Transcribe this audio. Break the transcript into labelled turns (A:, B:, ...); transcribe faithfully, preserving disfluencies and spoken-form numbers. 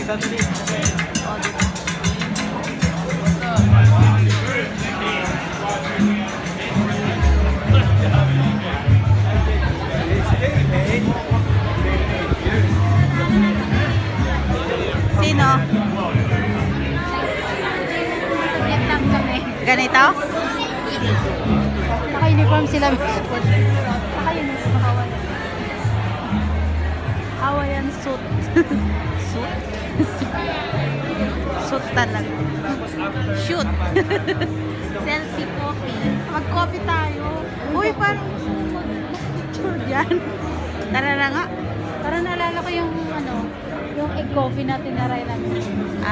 A: Sino?
B: Vietnam kami.
A: Ganito?
B: Naka-uniform sila. Naka-uniform. Hawaiian suit.
A: Suit? Suit talaga. Shoot.
B: Selfie coffee.
A: Mag-coffee tayo. Uy, parang mag-picture dyan. Tara na nga.
B: Para naalala ko yung ano, yung egg coffee natin na Ryan.
A: Ah.